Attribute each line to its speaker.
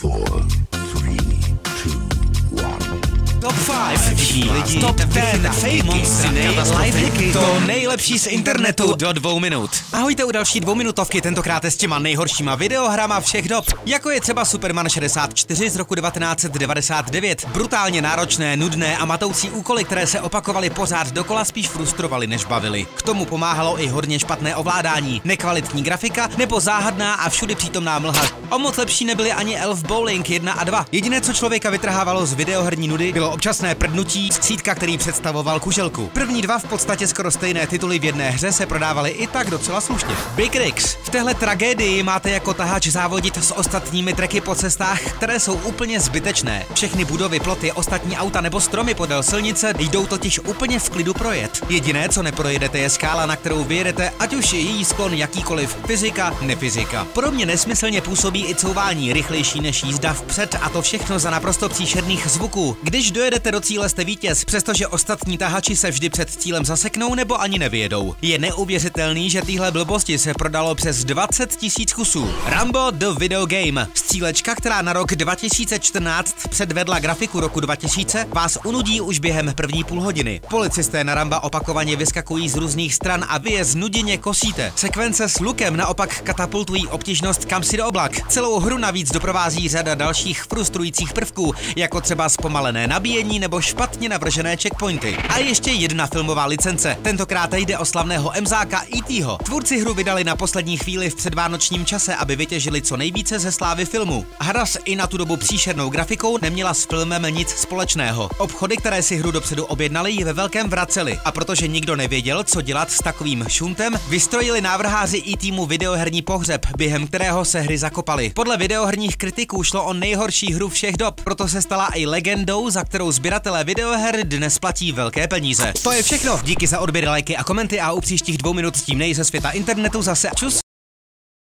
Speaker 1: 4, 3, 2, 1.
Speaker 2: Top 5 všichni lidi, top 10 fake monstry, lifehacky, to nejlepší z internetu do 2 minut. Ahojte u další 2minutovky, tentokrát s těma nejhoršíma videohrama všech dob. Jako je třeba Superman 64 z roku 1999. Brutálně náročné, nudné a matoucí úkoly, které se opakovaly pořád dokola, spíš frustrovaly než bavily. K tomu pomáhalo i hodně špatné ovládání, nekvalitní grafika nebo záhadná a všudy přítomná mlha. O moc lepší nebyly ani Elf Bowling 1 a 2. Jediné, co člověka vytrhávalo z videoherní nudy, bylo občasné prdnutí skřítka, který představoval kuželku. První dva v podstatě skoro stejné tituly v jedné hře se prodávaly i tak docela slušně. Big Rigs. V téhle tragédii máte jako tahač závodit s ostatními treky po cestách, které jsou úplně zbytečné. Všechny budovy, ploty, ostatní auta nebo stromy podél silnice jdou totiž úplně v klidu projet. Jediné, co neprojedete, je skála, na kterou vyjedete, ať už je její sklon jakýkoliv, fyzika, nefyzika. Podobně nesmyslně působí i couvání, rychlejší než jízda vpřed, a to všechno za naprosto příšerných zvuků. Když dojedete do cíle, jste vítěz, přestože ostatní tahači se vždy před cílem zaseknou nebo ani nevyjedou. Je neuvěřitelný, že téhle blbosti se prodalo přes 20 000 kusů. Rambo The Video Game. Střílečka, která na rok 2014 předvedla grafiku roku 2000, vás unudí už během první půl hodiny. Policisté na Ramba opakovaně vyskakují z různých stran a vy je znuděně kosíte. Sekvence s lukem naopak katapultují obtížnost kam si do oblak. Celou hru navíc doprovází řada dalších frustrujících prvků, jako třeba zpomalené nabíjení nebo špatně navržené checkpointy. A ještě jedna filmová licence. Tentokrát jde o slavného emzáka E.T.ho. Tvůrci hru vydali na poslední chvíli v předvánočním čase, aby vytěžili co nejvíce ze slávy filmu. Hra s i na tu dobu příšernou grafikou neměla s filmem nic společného. Obchody, které si hru dopředu objednali, ji ve velkém vraceli. A protože nikdo nevěděl, co dělat s takovým šuntem, vystrojili návrháři E.T.mu videoherní pohřeb, během kterého se hry zakopaly. Podle videoherních kritiků šlo o nejhorší hru všech dob, proto se stala i legendou, za kterou sběratelé videoher dnes platí velké peníze. To je všechno. Díky za odběr, lajky a komenty a u příštích 2 minut s tím nej ze světa internetu zase čus.